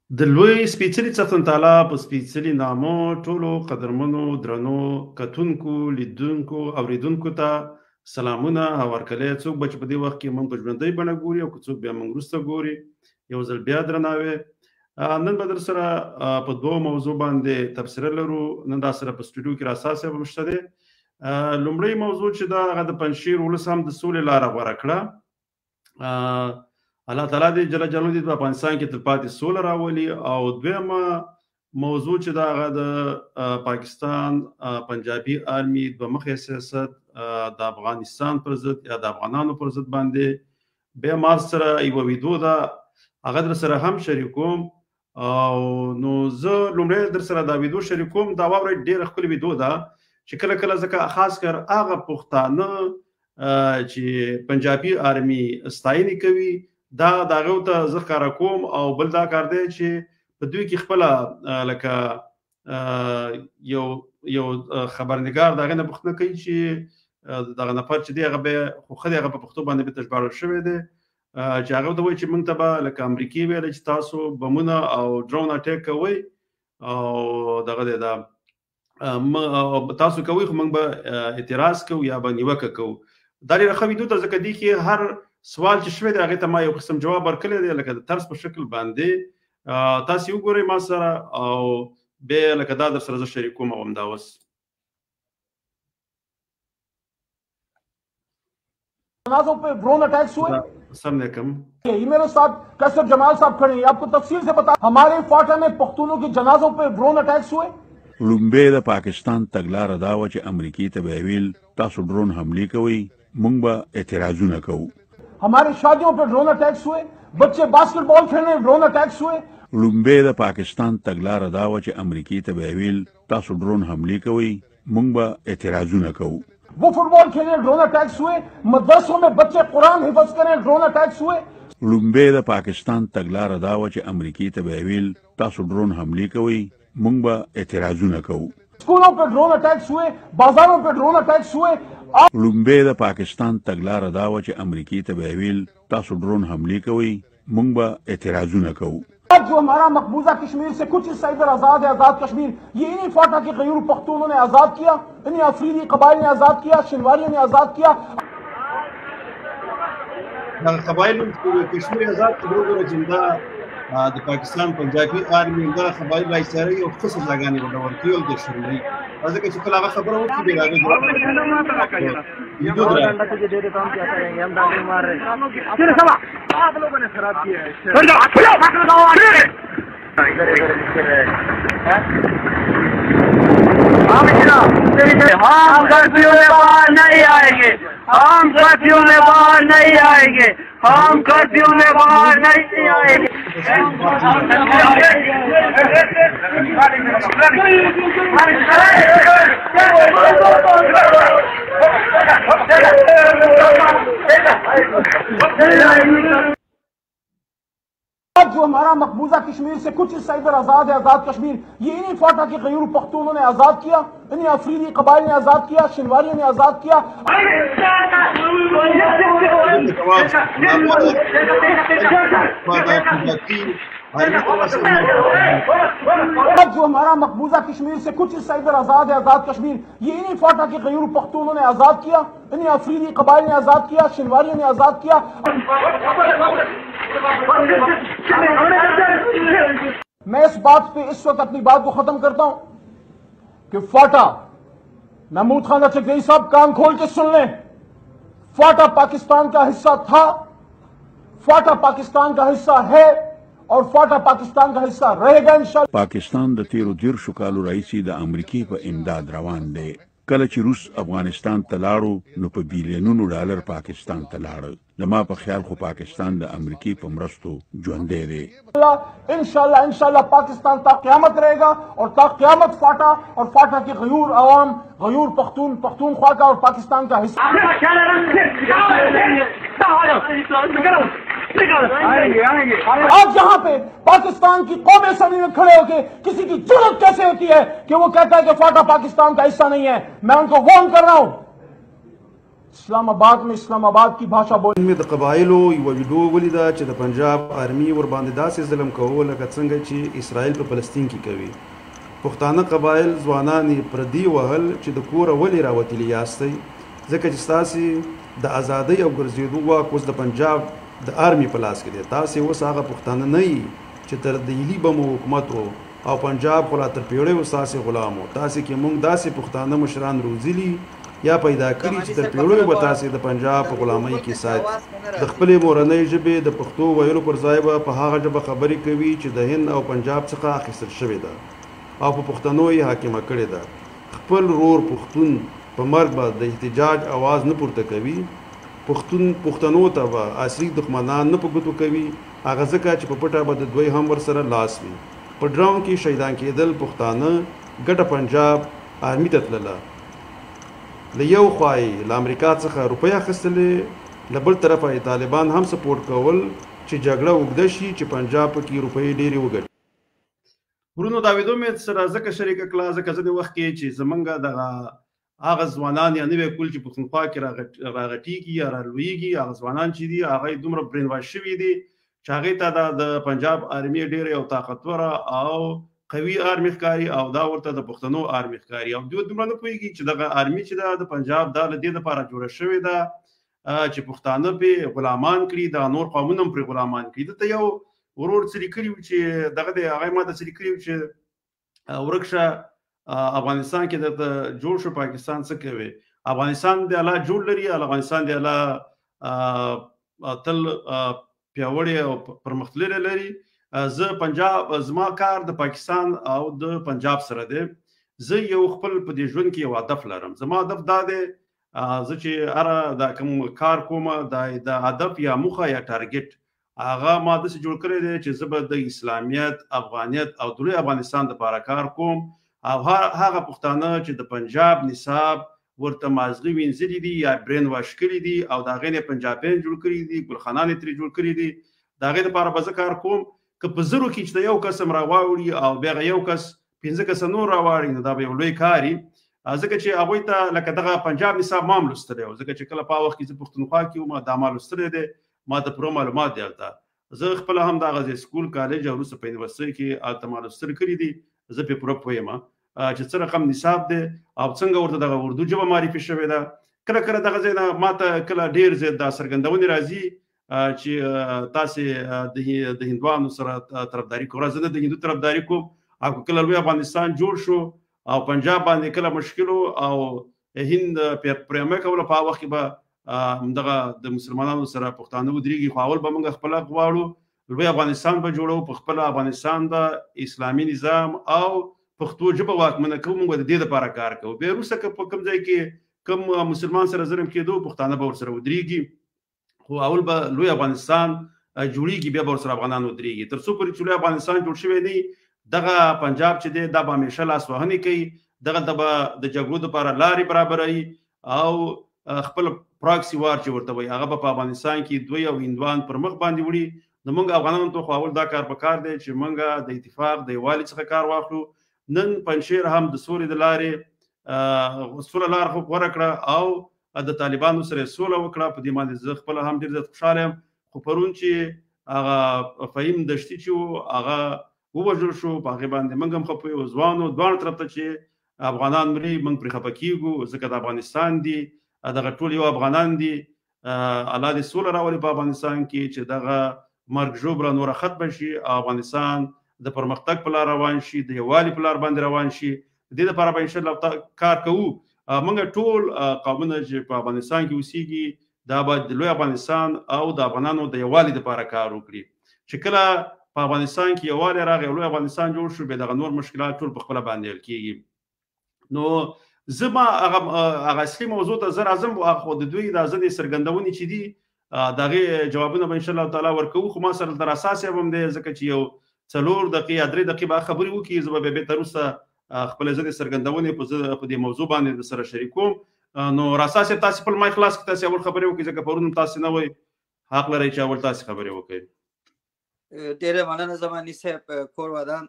د لوی سپېڅلي څښتن تعالی په سپېڅلي نامو ټولو قدرمنو درنو کتونکو لیدونکو اوریدونکو ته سلامونه او هرکلی څوک به چې په دې وخت کې موږ په ژوندۍ بڼه ګوري او که څوک بیا موږ وروسته ګوري یو ځل بیا درناوی نن به در سره په دوه موضوع باندې تبصره لرو. نن دا سره په سټوډیو کې راسا صاحب هم شته دی. لومړی موضوع چې دا هغه د پنجشیر ولس هم د سولې لاره غوره کړه. الله تعالی دې جل جلاله دې په افغانستان کې تلپاتې سوله راولي. او دویمه موضوع چې دا هغه د پاکستان پنجابي آرمي دوه مخی سیاست د افغانستان پر ضد یا د افغانانو پر ضد باندې بیا ما سره یوه ویډیو ده هغه در سره هم شریکوم. او نو زه لومړی در سره دا ویډیو شریکوم. دا واورئ ډېره ښکلې ویډیو ده چې کله کله ځکه خاص کر هغه پښتانه چې پنجابي آرمي ستاینې کوي دا د هغو ته زه ښکاره کوم. او بل دا کار دی چې په دوی کې خپله لکه یو خبرنګار د هغې نه پوښتنه کوي چې دغه نفر چې دی هغه بیا خو ښه دی هغه په پښتو باندې بېرته ژباړل شوی دی چې هغه ته وایي چې موږ ته به لکه امریکې ویلی چې تاسو بمونه او ډرون اټیک کوئ او دغه دی دا تاسو کوئ خو موږ به اعتراض کوو یا به نیوکه کوو. دا ډېره ښه ویډیو ده ځکه دې کې هر سوال چې شوی دی هغې ته ما یو قسم جواب ورکړی دی لکه د طرز په شکل باندې. تاسې وګورئ ما سره او بیا لکه دا در سره زه شریکوم او همدا اوس जनाजों पे drone attacks हुए। السلام علیکم. ये मेरे साथ कैसर जमाल साहब खड़े हैं, आपको तफसील से बता। हमारे फाटा में पख्तूनों के जनाजों पे ड्रोन अटैक्स हुए। لومبه د پاکستان تګلاره دا و چې امریکای ته به ویل تاسو ډرون حمله کوي موږ به اعتراضونه کوو. हमारी शादियों पे ड्रोन अटैक्स हुए, बच्चे बास्केटबॉल खेलने ड्रोन अटैक्स हुए। لومبه د پاکستان تګلاره دا و چې امریکای ته به ویل تاسو ډرون حمله کوي موږ به اعتراضونه کوو. वो फुटबॉल खेलने ड्रोन अटैक्स हुए, मदरसों में बच्चे कुरान हिफ्ज करें ड्रोन अटैक्स हुए। لومبه د پاکستان تګلاره دا و چې امریکای ته به ویل تاسو ډرون حمله کوي موږ به اعتراضونه کوو. स्कूलों पे ड्रोन अटैक्स हुए, बाजारों पे ड्रोन अटैक्स हुए। لومبه د پاکستان تګلاره دا و چې امریکای ته به ویل تاسو ډرون حمله کوي موږ به اعتراضونه کوو. आज जो हमारा मकबूजा कश्मीर से कुछ हिस्सा इधर आजाद है, आजाद कश्मीर, ये इन्हीं फाटा के गयूर पख्तूनों ने आजाद किया, इन्हीं अफरीदी कबाइल ने आजाद किया, शिनवारियों ने आजाद किया. قبایل کشمیر آزاد کړو چې دا د پاکستان پنجابي آرمي دا قبایل راځي او خصوص ځاګانې ورور کیول د شروعي ځکه چې کله هغه خبره وکړي به راغی ये दो घंटा तुझे दे देता हूं क्या करेंगे हम डांगे मार रहे हैं फिर सब आप लोगों ने खराब किया है इधर इधर लिखे रहे हैं हम कर्फ्यू में बाहर नहीं आएंगे, हम कर्फ्यू में बाहर नहीं आएंगे, हम कर्फ्यू में बाहर नहीं आएंगे. आज जो हमारा मकबूजा कश्मीर से कुछ हिस्सा इधर आजाद है, आजाद कश्मीर, ये इन्हीं फाटा के गयूर पख्तूनों ने आजाद किया, इन्हीं अफरीदी कबाइल ने आजाद किया, शिनवारियों ने आजाद किया. आज जो हमारा मकबूजा कश्मीर से कुछ हिस्सा इधर आजाद है, आजाद कश्मीर, ये इन्हीं फाटा के गयूर पख्तूनों ने आजाद किया, इन्हीं अफरीदी कबाइल ने आजाद किया, शिनवारियों ने आजाद किया. मैं इस बात पे इस वक्त अपनी बात को खत्म करता हूं कि फाटा, महमूद खान चकदेई साहब कान खोल के सुन लें, फाटा पाकिस्तान का हिस्सा था, फाटा पाकिस्तान का हिस्सा है और फाटा पाकिस्तान का हिस्सा रहेगा इंशाअल्लाह. पाकिस्तान د تیرو 13 کالو راځي د امریکای په امداد روان دی. کله چې روس افغانستان ته لاړو نو په بیلیونونو ډالر پاکستان ته لاړ. زما په خیال خو پاکستان د امریکای په مرستو ژوندی دی. इंशाअल्लाह इंशाअल्लाह पाकिस्तान ता क़यामत रहेगा और ता क़यामत फाटा और फाटा के गयूर अवाम, गयूर पख्तूनख्वा का और पाकिस्तान का हिस्सा. आज यहाँ पे पाकिस्तान की कौम असम्बली में खड़े होके किसी की जुर्रत कैसे होती है कि वो कहता है कि फाटा पाकिस्तान का हिस्सा नहीं है. मैं उनको वार्न कर रहा हूं, اسلام آباد में اسلام آباد की भाषा बोल مې د قبایلو یو ویډیو ولیده چې د پنجاب آرمي ور باندې داسې ظلم کوو لکه څنګه چې اسرائیل په فلسطین کې کوي. پښتانه قبایل ځوانان یې پردي وهل چې د کوره ولې راوتلي یاستئ، ځکه چې ستاسې د ازادۍ او ګرځېدو واک اوس د پنجاب د آرمي په لاس کې دی. تاسې اوس هغه پښتانه نه یي چې تر دیلي به مو حکومت و او پنجاب خو لا تر پیړیو ستاسې غلام و. تاسې کې موږ داسې پښتانه مشران روزلي یا پیدا کړي چې تر پیړیو به تاسې د پنجاب په غلامۍ کې ساتي. د خپلې مورنۍ ژبې د پښتو ویلو پر ځای به په هغه ژبه خبرې کوي چې د هند او پنجاب څخه اخیستل شوې ده او په پښتنو یې حاکمه کړې ده. خپل رور پښتون په مرګ به د احتجاج اواز نه پورته کوي. پښتنو ته به عصري دښمنان نه په ګوتو کوي، هغه ځکه چې په پټه به د دوی هم ورسره لاس وي. په ډراون کې شهیدان کېدل پښتانه ګټه پنجاب آرمي ته تلله. له یو خوا یې له امریکا څخه روپۍ اخیستلې، له بل طرفه یې طالبان هم سپورټ کول چې جګړه اوږده شي چې پنجاب پکې روپۍ ډېرې وګټي. ورونو دا ویډیو مې سره ځکه شریکه کړه ځکه ځینې وخت کې چې زمونږ دغه هغه ځوانان یا نوی کول چې پښتونخوا کې راغټېږي یا رالویږي، هغه ځوانان چې دي هغه یې دومره برین واش شوي دي چې هغې ته د پنجاب آرمي ډېره یو طاقتوره او قوي آرمي ښکاري او دا ورته د پښتنو آرمي ښکاري. او دوی دومره نه پوهېږي چې دغه آرمي چې ده د پنجاب دا له دې دپاره جوړه شوې ده چې پښتانه پرې غلامان کړي، دغه نور قومونه هم پرې غلامان کړي. دلته یو ورور څه لیکلي وو چې دغه دی هغه یې ما ته څه لیکلي وو چې ورک شه افغانستان کې درته جوړ شو، پاکستان څه کوي؟ افغانستان دی الله جوړ لري، افغانستان دی الله تل پیاوړی او پرمختللی لري. زه پنجاب زما کار د پاکستان او د پنجاب سره دی. زه یو خپل په دې ژوند کې یو هدف لرم. زما هدف دا دی زه چې هره دا کوم کار کوم د هدف یا موخه یا ټارګټ هغه ما داسې جوړ کړی دی چې زه به د اسلامیت، افغانیت او د لوی افغانستان دپاره کار کوم. او هغه پښتانه چې د پنجاب نصاب ورته مازغې وینځلي دي یا برین واش کړي دي او د هغې نه پنجابیان جوړ کړي دي، ګلخانان یې ترې جوړ کړي دي، د هغې دپاره به زه کار کوم. که په زرو کې چې د یو کس هم راواوړي او بیا یو کس 15 کس نور راواړي نو دا به یو لوی کار وي. ځکه چې هغوی ته لکه دغه پنجاب نصاب ما هم لوستلی و، ځکه چې کله په هغه وخت کې زه پښتونخوا کې وم دا ما لوستلی دی، ما ته پوره معلومات دی هلته. زه خپله هم دغه سکول کالج او وروسته په یونیورسټۍ کې هلته ما لوستل کړي دي، زه پرې پوره پوه یم چې څه رقم نصاب دی او څنګه ورته دغه اردو ژبه معرفي شوې ده. کله کله دغه ځای نه ما ته کله ډېر زیات دا څرګندونې راځي چې تاسې د هندوانو سره طرفداري کوئ. زه نه د هندو طرفداري کوم، او کله لوی افغانستان جوړ شو او پنجاب باندې کله مشکل او هند پرېمه کوله په هغه وخت کې به دغه د مسلمانانو سره پښتانه ودرېږي، خو اول به موږ خپله غواړو لوی افغانستان به جوړو، په خپله افغانستان به اسلامي نظام او پښتو ژبه واکمنه کوو، موږ به د دې دپاره کار کوو. بیا وروسته که په کوم ځای کې کوم مسلمان سره ظلم کېدو پښتانه به ورسره ودرېږي، خو اول به لوی افغانستان جوړیږي بیا به ورسره افغانان ودرېږي. تر څو پورې چې لوی افغانستان جوړ شوی دی دغه پنجاب چې دی دا به همیشه لاسوهنې کوي، دغلته به د جګړو دپاره لارې برابروي او خپل پراکسي وار چې ورته وایي هغه به په افغانستان کې دوی او هندوان پر مخ باندې وړي. نو موږ افغانانو ته خو اول دا کار پکار دی چې موږ د اتفاق د یووالي څخه کار واخلو. نن پنجشیر هم د سولې د لارې سوله لار خو غوره کړه او د طالبانو سره سوله وکړه. په دې باندې زه خپله هم ډېر زیات خوشحاله یم. خو پرون چې هغه فهیم دشتي چې و هغه ووژل شو، په هغې باندې موږ هم خفه یو. ځوانو دواړو طرف ته چې افغانان مري موږ پرې خفه کېږو، ځکه د افغانستان دي دغه ټول یو افغانان دي. الله دې سوله راولي په افغانستان کې چې دغه مرګ ژوبله نوره ختمه شي او افغانستان د پرمختګ په لار روان شي، د یووالي په لار باندې روان شي. د دې لپاره به انشاءالله کار کوو. موږ ټول قومونه چې په افغانستان کې اوسېږي دا باید د لوی افغانستان او د افغانانو د یووالي دپاره کار وکړي. چې کله په افغانستان کې یووالی راغی او لوی افغانستان جوړ شو، بیا دغه نور مشکلات ټول په خپله باندې حل کېږي. نو زه ما هغه اصلي موضوع ته زه راځم، خو د دوی دا ځینې څرګندونې چې دي د هغې جوابونه به انشاءالله تعالی ورکوو. خو ما سره در اساس یې هم دی ځکه چې یو 4 دقیقې یا 3 دقیقې به خبرې وکړي، زه به بیا بېرته وروسته خپلې ځینې څرګندونې په دې موضوع باندې در سره شریکوم. نو راسا صاحب تاسې خپل مایک خلاص کړئ، تاسې اول خبرې وکړئ ځکه پرون هم تاسې نه وئ، حق لرئ چې اول تاسې خبرې وکړئ. ډېره مننه زماني صاحب. کور ودان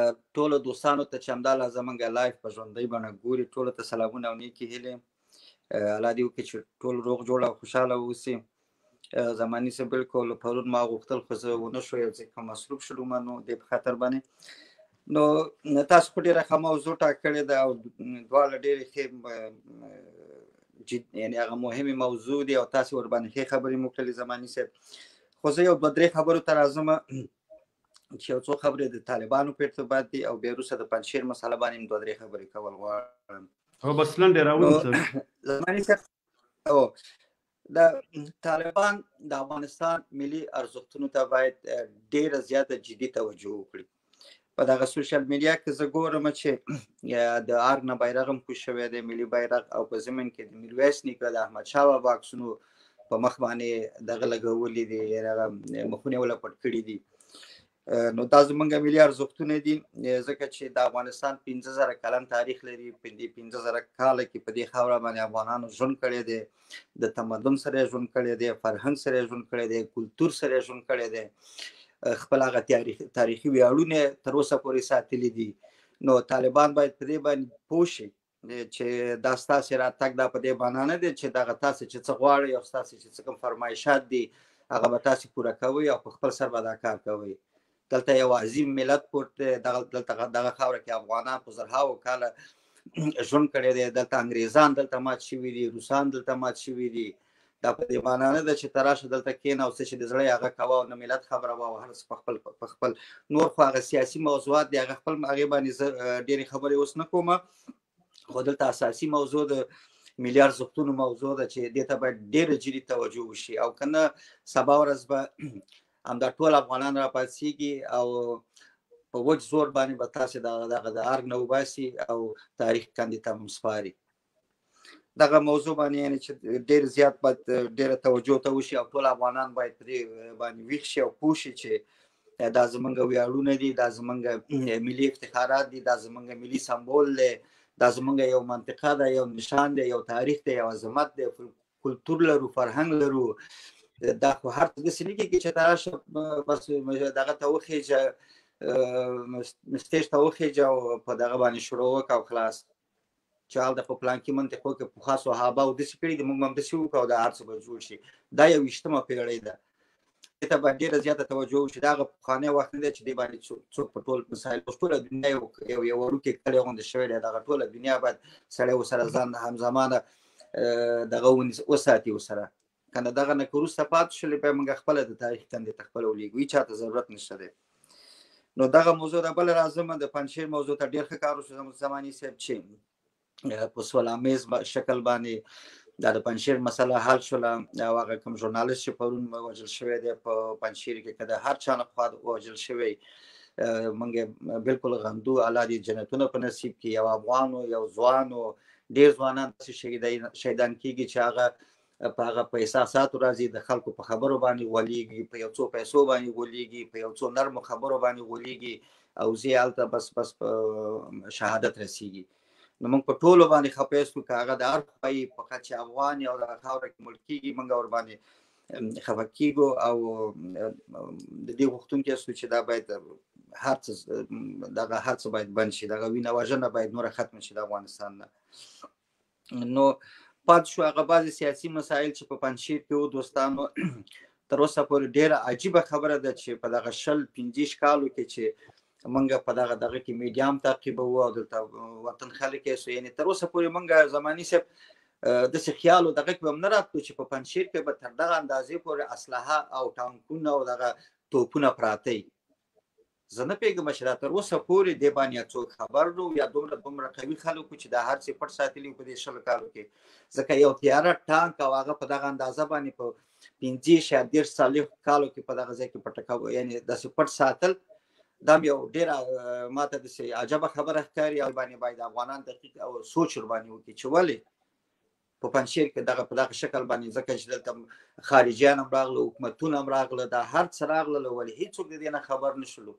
ټولو دوستانو ته چې همدا لحظه زموږ لایف په ژوندۍ بڼه ګوري ټولو ته سلامونه او نیکې هیلې. الله دې وکړي چې ټول روغ جوړ او خوشحاله واوسي. زماني صاحب بالکل پرون ما غوښتل خو زه ونه شو یو ځکه مصروف شولو نو دې په خاطر باندې نو تاسو په ډېره ښه موضوع ټاکلې ده او دواړه ډېرې ښې یعنې هغه مهمې موضوع دي او تاسې ورباندې ښې خبرې مو کړلې زماني صاحب. خو زه یو 2-3 خبرو ته راځم چې یو څو خبرې د طالبانو په ارتباط دي او بیا وروسته د پنجشیر مسله باندې 2-3 خبرې کول غواړم. هو بس لنډې راولم زماني صاحب د طالبان د افغانستان ملي ارزښتونو ته باید ډېره زیاته جدي توجه وکړي. په دغه سوشل میډیا کې زه ګورم چې د ارګ نه بیرغ هم کوز شوی دی، ملي بیرغ، او په ضمن کې د میرویس نیکه د احمدشاه بابا عکسونو په مخ باندې دغه لګولي دي، هغه مخونه یې ولپټ کړي دي. نو دا زمونږ ملي ارزښتونه دي ځکه چې د افغانستان 15,000 کلن تاریخ لري. په دې 15,000 کاله کې په دې خاوره باندې افغانانو ژوند کړی دی، د تمدن سره ژوند کړی دی، فرهنګ سره ژوند کړی دی، کلتور سره ژوند کړی دی، خپل هغه تاریخي ویاړونه تر اوسه پورې ساتلي دي. نو طالبان باید په دې باندې پوه شي چې دا ستاسې راتګ دا په دې معنا نه دی چې دغه تاسې چې څه غواړئ او ستاسې چې څه کوم فرمایشات دي هغه به تاسې پوره کوئ او په خپل سر به دا کار کوئ. دلته یو عظیم ملت پورته دغه خاوره کې افغانان په زرهاوو کاله ژوند کړی دی. دلته انګریزان دلته مات شوي دي، روسان دلته مات شوي دي. دا په دې معنا نه ده چې ته راشه دلته کښېنه او څه چې د زړه هغه کوه او نه ملت خبره وه او هر څه په خپل نور خو هغه سیاسي موضوعات دي هغه خپل هغې باندې زه ډېرې خبرې اوس نه کوم. خو دلته اساسي موضوع د ملي ارزښتونو موضوع ده چې دې ته باید ډېره جدي توجه وشي او که نه سبا ورځ به همدا ټول افغانان راپاڅېږي او په وچ زور باندې به تاسې دغه د ارګ نه وباسي او تاریخ کندې ته هم سپاري. دغه موضوع باندې یعنې چې ډېر زیات باید ډېره توجه ته وشي او ټول افغانان باید په دې باندې ویښ شي او پوه شي چې دا زموږ ویاړونه دي، دا زموږ ملي افتخارات دي، دا زموږ ملي سمبول دی، دا زموږ یو منطقه ده، یو نشان دی، یو تاریخ دی، یو عظمت دی، کلتور لرو، فرهنګ لرو. دا خو هر څه داسې نه کېږي چې ته راشه بس دغه ته وخېږه سټیج ته وخېږه او په دغه باندې شروع وکړه او خلاص چې هلته په پلانکي منطق وکړه پخوا صحابه او داسې کړي دي موږ به هم داسې وکړو او دا هر څه به جوړ شي. دا 21مه پېړۍ ده، دې ته باید ډېره زیاته توجه وشي. دا هغه پخوانی وخت نه دی چې دې باندې څوک په ټول مسایل ټوله دنیا یو وړوکی کلی غوندې شوی دی. دغه ټوله دنیا باید سړی ورسره ځان همزمانه دغه وساتي ورسره، که نه دغه نه که وروسته پاتې شولې بیا موږ خپله د تاریخ کندې ته خپله ولېږو، هېچ چاته ضرورت نشته دی. نو دغه موضوع د بله راځم د پنجشیر موضوع ته ډېر ښه کار وشو زماني صاحب چې په سولامیز شکل باندې دا د پنجشیر مسله حل شوله او هغه کوم ژورنالست چې پرون وژل شوی دی په پنجشیر کې که د هر چا نه خوا وژل شوی موږ بالکل غمدو، الله دې جنتونه په نصیب کړي. یو افغان یو ځوان ډېر ځوانان داسې شهیدان کېږي چې هغه په هغه په احساساتو راځي، د خلکو په خبرو باندې غولېږي، په یو څو پیسو باندې غولېږي، په یو څو نرمو خبرو باندې غولېږي او ځي هلته بس په شهادت رسېږي. نو موږ په ټولو باندې خفه یو که هغه د هر خوا یي فقط چې افغان او دغه خاوره کې مړ کېږي موږ ورباندې خفه کېږو او د دې غوښتونکي یاستو چې دا باید هر څه دغه هر څه باید بند شي، دغه وینه وژنه باید نوره ختمه شي د افغانستان نه. نو پاتې شو هغه بعضې سیاسي مسایل چې په پنجشیر کې وو دوستانو تر اوسه پورې ډېره عجیبه خبره ده چې په دغه 20-25 کالو کې چې موږ په دغه کې میډیا هم تعقیبوو او دلته وطن خلک یې سو، یعنې تر اوسه پورې موږ زماني صاحب داسې خیال و دغه کې به هم نه راتلو چې په پنجشیر کې به تر دغه اندازې پورې اسلحه او ټانکونه او دغه توپونه پراته وي. زه نه پوهېږم چې دا تر اوسه پورې دې باندې یا څوک خبر نه و یا دومره قوي خلک وو چې دا هر څه پټ ساتلي وو په دې 20 کالو کې. ځکه یو تیاره ټانک او هغه په دغه اندازه باندې په 25-30 کالو کې په دغه ځای کې پټه یعنې داسې پټ ساتل دا یو ډېره ماته داسې عجبه خبره ښکاري او باندې باید افغانان دقیق او سوچ ورباندې وکړي چې ولې په پنجشیر کې په دغه شکل باندې ځکه چې دلته خارجیان هم راغله، حکومتونه هم راغله، دا هر څه راغله ولې هېڅوک د دې نه خبر نه شولو.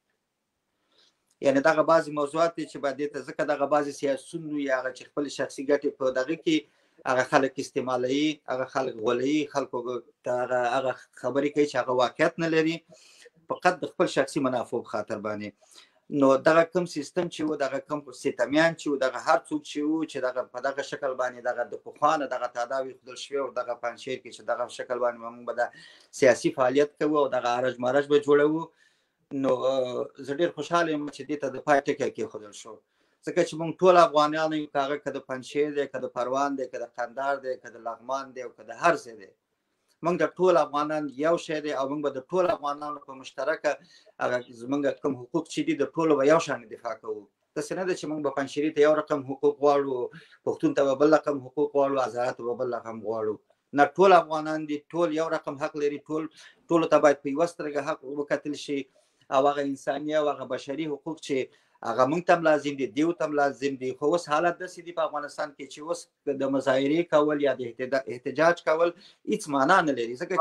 یعنې دغه بعضې موضوعات دي چې باید دې ته ځکه دغه بعضې سیاسون وي هغه چې خپلې شخصي ګټې په دغه کې هغه خلک استعمالوي، هغه خلک غولوي، خلکو ته هغه خبرې کوي چې هغه واقعیت نه لري فقط د خپل شخصي منافعو په خاطر باندې. نو دغه کوم سیستم چې و دغه کوم ستمیان چې و دغه هر څوک چې و چې دغه په دغه شکل باندې دغه د پخوانه دغه تداوی خپل شوی او دغه پنځشیر کې چې دغه شکل باندې موږ به د سیاسي فعالیت کوو او دغه ارج مارج به جوړوو نو زه ډېر خوشحاله یم چې دې ته د پای ټکی کېښودل شو ځکه چې موږ ټول افغانان یو که هغه که د پنجشیر دی که د پروان دی که د قندهار دی که د لغمان دی او که د هر ځای دی موږ د ټول افغانان یو شی دی او موږ به د ټول افغانانو په مشترکه هغه زموږ کوم حقوق چې دي د ټولو به یو شان دفاع کوو داسې نه ده چې موږ به پنجشیري ته یو رقم حقوق غواړو پښتون ته به بل رقم حقوق غواړو هزاره ته به بل رقم غواړو نه ټول افغانان دي ټول یو رقم حق لري ټولو ته باید په یوه سترګه حق وکتل شي او هغه انساني او هغه بشري حقوق چې هغه موږ ته هم لازم دي دیو ته هم لازم دي خو اوس حالت داسې دي په افغانستان کې چې اوس د مظاهرې کول یا د احتجاج کول هیڅ معنا نه لري ځکه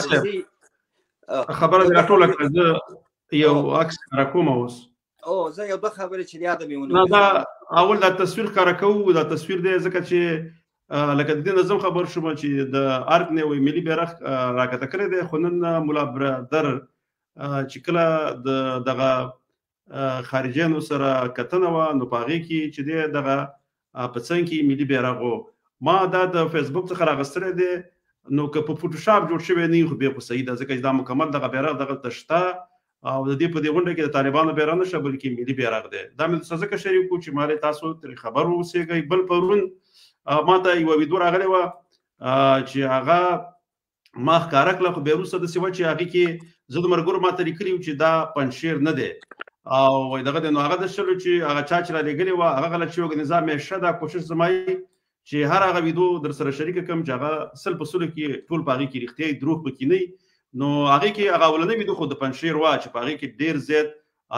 چې خبره دې راټوله کړه زه یو عکس راکوم اوس زه یو دوه خبرې چې یاد مې ونه دا اول دا تصویر ښکاره کوو دا تصویر دی ځکه چې لکه د دې نظم خبر شوم چې د ارګ نوی ملي بیرغ راکته کړی دی خو نن ملا برادر چې کله دغه خارجیانو سره کتنه وه نو په هغې کې چې دی دغه په څنګ کې ملي بیرغ ما دا د فیسبوک څخه راغستلی دی نو که په فوټوشاپ جوړ شوی نه وي خو بیا خو صحیح ده ځکه چې دا مکمل دغه بیرغ دغلته شته او د دې په دې غونډه کې د طالبانو بیرغ نشته بلکې ملي بیرغ دی دا مې درته ځکه شریک کړو چې مالې تاسو ترې خبر واوسېږئ بل پرون ما ته یوه ویډیو راغلی وه چې هغه ما ښکاره کړله خو بیا وروسته داسې وه چې هغې کې زه د ملګرو ما ته لیکلي چې دا پنجشیر نه دی او دغه دی نو هغه د شلو چې هغه چا چې رالیږلې وه هغه غلط شوی نظام همیشه دا کوشش زما چې هر هغه ویډیو در سره شریکه کړم چې هغه سل په سلو کې ټول په هغې کې رښتیا دروغ پکې نه نو هغې کې هغه اولنۍ ویډیو خو د پنجشیر وه چې په هغې کې ډېر زیات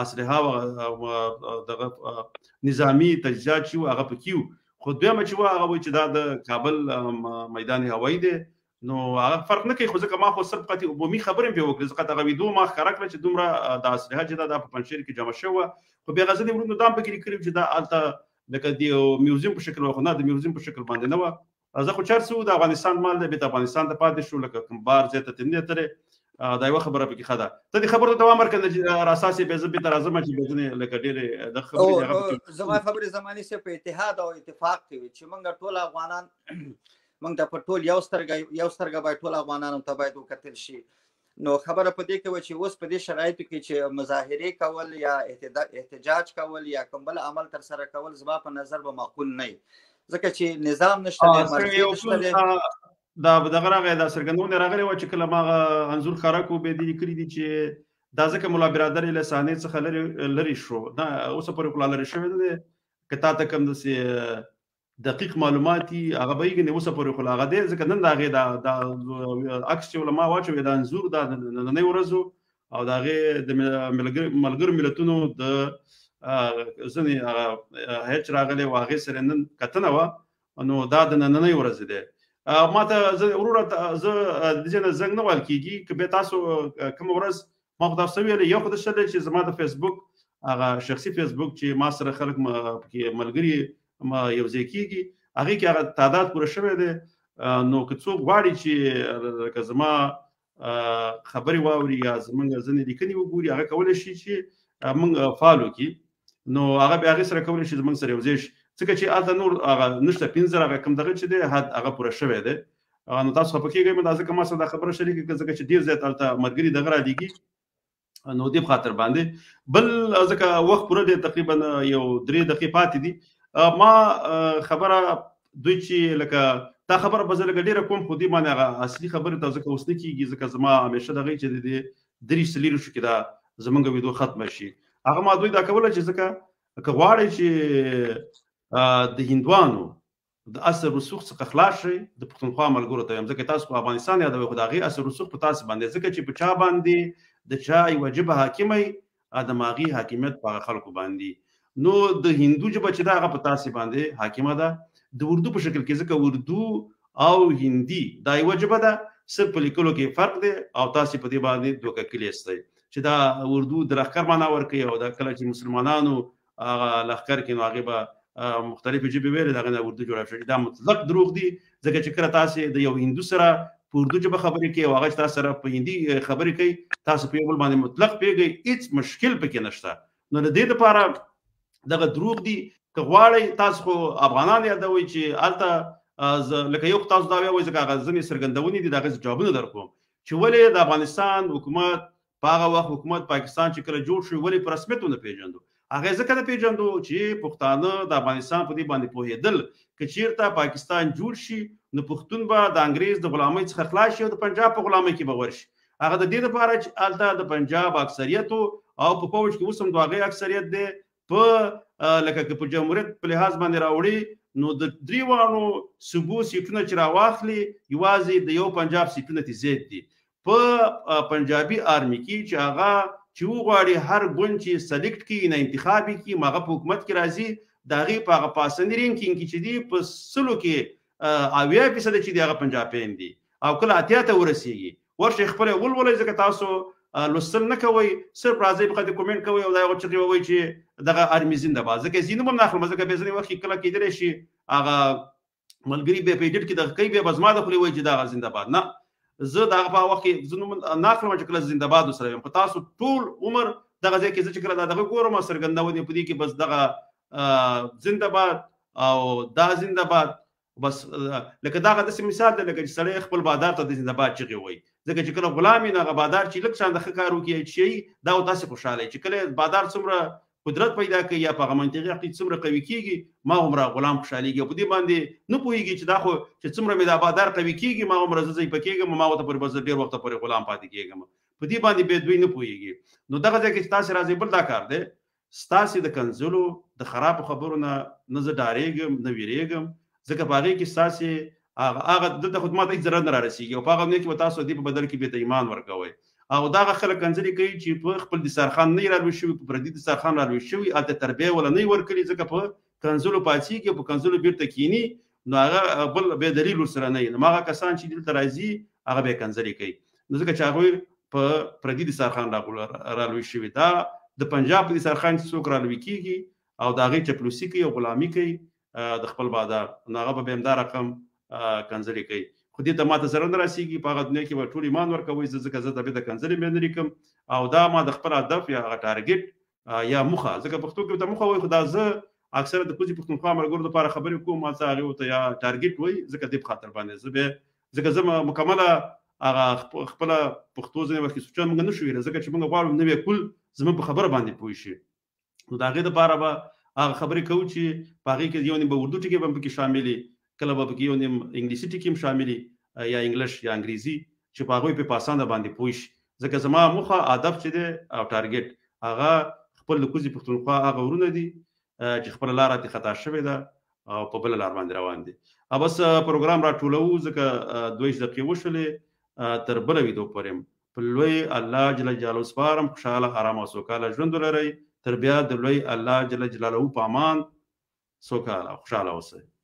اسلحه دغه نظامي تجهیزات چې وو هغه پکې وو خو دویمه چې وه هغه وایي چې دا د کابل میدان هوایي دی نو هغه فرق نه کوي خو ځکه ما خو صرف قطعي عمومي خبرې پرې وکړې ځکه دغه ویډیو ما ښکاره کړه چې دومره د اسلحه چې دا په پنجشیر کې جمع شوې وه خو بیا هغه زه دې وروڼو دا هم پکې لیکلي چې دا هلته لکه د میوزیم په شکل وه خو نه د میوزیم په شکل باندې نه وه زه خو چرس وو د افغانستان مال دی بیرته افغانستان ته پاتې شو لکه کوم بار ځای ته تنې تلې دا یوه خبره پکې ښه ده ته دې خبرو ته دوام ورکړه چې اساس یې بیا زه بېرته راځم چې بیا ځینې لکه ډېرې د خبرې زما خبرې زمانې صاحب په اتحاد او اتفاق کې وي چې موږ ټول افغانان موږ ته په ټول یو سترګه باید ټول افغانانو ته باید وکتل شي نو خبره په دې کې وه چې اوس په دې شرایطو کې چې مظاهرې کول یا احتجاج کول یا کوم بل عمل ترسره کول زما په نظر به معقول نه وي ځکه چې نظام نشته دا دغه راغی دا څرګندونه راغلې وه چې کله ما هغه انځور ښکاره کړو بیا دې لیکلي دي چې دا ځکه ملا برادر یې له صحنې څخه لرې شو دا اوسه پورې خو لا لرې شوی نه دی که تا ته کوم داسې دقیق معلومات دي هغه به یې اوسه پورې خو لا هغه دی ځکه نن د هغې دا عکس چې ما واچوې دا انځور دا نننۍ ورځو او د هغې د ملګرو ملتونو د ځینې هغه هیچ راغلی و هغې سره نن کتنه وه نو دا د نننۍ ورځې دی ما ته وروره زه د دې نه زنګ نه ویل کېږي که بیا تاسو کومه ورځ ما خو تاسو ویلې یو خو د شلی چې زما د فیسبوک هغه شخصي فیسبوک چې ما سره خلک پکې ملګري یو ځای کېږي هغې کې هغه تعداد پوره شوی دی نو که څوک غواړي چې لکه زما خبرې واوري یا زموږ ځینې لیکنې وګوري هغه کولی شي چې موږ فعال وکړي نو هغه بیا هغې سره کولی شي زموږ سره یو ځای شي ځکه چې هلته نور هغه نشته 15 هغه کوم دغه چې دی حد هغه پوره شوی دی نو تاسو خفه کېږئ مه دا ځکه ما سره دا خبره شریکه کړه ځکه چې ډېر زیات هلته ملګري دغه رالیږي نو دې په خاطر باندې بل ځکه وخت پوره دی تقریبا یو 3 دقیقې پاتې دي ما خبره دوی چې لکه دا خبره به زه لکه ډېره کوم خو دې باندې هغه اصلي خبرې ته ځکه اوس نه کېږي ځکه زما همیشه دغه چې د دې 3 شو کې دا زموږ ویډیو ختمه شي هغه ما دوی دا کوله چې ځکه که غواړئ چې د هندوانو د اثر رسوخ څخه خلاص شئ د پښتونخوا ملګرو ته وایم ځکه تاسو په افغانستان یادوئ خو د هغې اثر رسوخ په تاسو باندې ځکه چې په چا باندې د چا یوه ژبه حاکمه وي د هغې حاکمیت په هغه خلکو باندې نو د هندو ژبه چې ده هغه په تاسې باندې حاکمه ده د اردو په شکل کې ځکه اردو او هندي دا یوه ژبه ده صرف په لیکلو کې فرق دی او تاسې په دې باندې دوکه کلي یاستئ چې دا اردو د لښکر معنا ورکوي او دا کله چې مسلمانانو هغه لښکر کې نو هغې به مختلفې ژبې ویلې د هغې نه اردو جوړه شوې دا مطلق دروغ دي ځکه چې کله تاسې د یو هندو سره په اردو ژبه خبرې کوي او هغه چې تاسو سره په هندي خبرې کوي تاسو په یو بل باندې مطلق پوهېږئ هېڅ مشکل پکې نشته نو د دې لپاره دغه دروغ دي که غواړئ تاسو خو افغانان یادوئ چې هلته لکه یو تاسو دا وایئ ځکه هغه ځینې څرګندونې دي د هغې جوابونه درکوم چې ولې د افغانستان حکومت په هغه وخت حکومت پاکستان چې کله جوړ شو ولې په رسمیت ونه پېژندو هغې ځکه نه پېژندو چې پښتانه د افغانستان په دې باندې پوهېدل که چېرته پاکستان جوړ شي نو پښتون به د انګریز د غلامۍ څخه خلاص شي او د پنجاب په غلامۍ کې به ورشي هغه د دې لپاره چې هلته د پنجاب اکثریت او په فوج کې اوس هم د هغې اکثریت دی په لکه که په جمهوریت په لحاظ باندې راوړي نو د دریوانو صوبو سیټونه چې راواخلي یوازې د یو پنجاب سیټونه ترې زیات دي په پنجابي آرمي کې چې هغه چې وغواړي هر ګوند چې سلیکټ کړي نه انتخاب کړي هغه په حکومت کې راځي د هغې په هغه پاسني رینکینګ کې چې دي په 100 کې 80% چې دي هغه پنجابیان دي او کله 80 ته ورسېږي ورشئ خپله ولولئ ځکه تاسو لوستل نه کوئ صرف راځئ په خدای کومنټ کوئ او دا یو چغې ووایئ چې دغه آرمي زنده باد ځکه زه نوم هم نه اخلم ځکه بیا ځینې وخت کې کله کېدلی شي هغه ملګري بیا په ایډیټ کې دغه کوي بیا به زما د خولې وایي چې دغه زنده باد نه زه د هغه په وخت کې زه نوم نه اخلم چې کله زنده باد ورسره یم په تاسو ټول عمر دغه ځای کې زه چې کله دغه ګورم څرګندونې په دې کې بس دغه زنده باد او دا زنده باد بس لکه دغه داسې مثال دی لکه چې سړی خپل بادار ته د زنده باد چغې وایي ځکه چې کله غلام وي نو هغه بادار چې لږ شان د ښه کار وکړي شي دا و تاسې خوشحاله چې کله بادار څومره قدرت پیدا کوي یا په هغه منطقي عقید څومره قوي کېږي ما هومره غلام خوشحالېږي او په دې باندې نه پوهېږي چې دا خو چې څومره مې دا بادار قوي کېږي ما هومره زه ضعیفه کېږم ما ورته پورې بس ډېر وخته پورې غلام پاتې کېږم په دې باندې بیا دوی نه پوهېږي نو دغه ځای کې چې تاسې راځئ بل دا کار دی ستاسې د کنځلو د خرابو خبرو نه زه ډارېږم نه ویرېږم ځکه په هغې کې ستاسې هغه دلته خو ما ته هېڅ ضرر نه رارسېږي او په هغه کې به تاسو دې په بدل کې بېرته ایمان ورکوئ او دغه خلک کنځلې کوي چې په خپل دسترخوان نه رالوی شوي په پردي دسترخوان رالوی شوي هلته تربیه ولا نه یې ورکړي ځکه په کنځلو پاڅېږي او په کنځلو بېرته کښېني نو هغه بل بې دلیل ورسره نه وي نو هغه کسان چې دلته راځي هغه بیا کنځلې کوي نو ځکه چې هغوی په پردي دسترخوان رالوی شوي دا د پنجاب په دسترخوان چې څوک رالوی کېږي او د هغې چپلوسي کوي او غلامي کوي د خپل بادار نو هغه به همدا رقم کنځلې کوي خو دې ته ما ته ضرر نه رسېږي په هغه دنیا کې به ټول ایمان ورکوئ ځکه زه طبیعت د کنځلې بیا نه لیکم او دا ما د خپل هدف یا هغه ټارګېټ یا موخه ځکه پښتو کې ورته موخه وایي خو دا زه اکثره د کوزي پښتونخوا ملګرو لپاره خبرې کوم ما څه هغې ورته یا ټارګېټ وایي ځکه دې په خاطر باندې زه بیا ځکه زه مکمله هغه خپله پښتو ځینې وخت کې سوچونه موږ نه شو ویلی ځکه چې موږ غواړو نوی کل زموږ په خبره باندې پوه شي نو د هغې دپاره به هغه خبرې کوو چې په هغې کې یو نیم به اردو ټکي به هم پکې شامل وي کله به پکې یو نیم انګلیسي ټکي هم شامل وي یا انګلیش یا انګریزي چې په هغوی په اسانه باندې پوه شي ځکه زما موخه هدف چې دی او ټارګېټ هغه خپل د کوزي پښتونخوا هغه ورونه دي چې خپله لاره ترې خطا شوې ده او په بله لار باندې روان دي بس پروګرام راټولوو ځکه 2 دقیقې وشولې تر بله ویدو پورې په لوی الله جل جلاله سپارم خوشحاله ارامه او سوکاله ژوند ولرئ تر بیا د لوی الله جل جلاله په امان سوکاله خوشحاله اوسئ